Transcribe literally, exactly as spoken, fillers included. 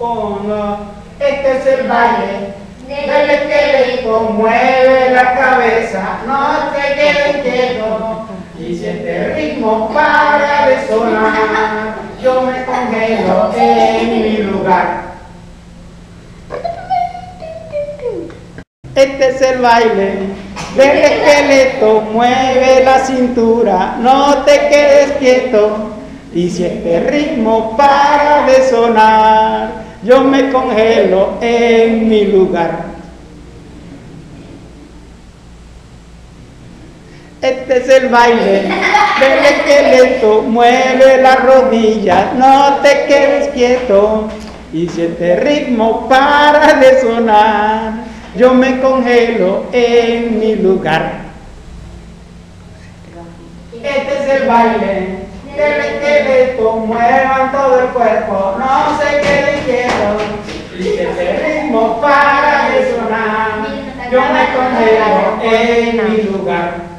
uno. Este es el baile del esqueleto, mueve la cabeza, no te quedes quieto. Y si este ritmo para de sonar, yo me congelo en mi lugar. Este es el baile del esqueleto, mueve la cintura, no te quedes quieto. Y si este ritmo para de sonar, yo me congelo en mi lugar. Este es el baile del esqueleto, mueve las rodillas, no te quedes quieto. Y si este ritmo para de sonar, yo me congelo en mi lugar. Este es el baile del esqueleto, muevan todo el cuerpo, no se queden quietos. Y si este ritmo para de sonar, yo me congelo en mi lugar.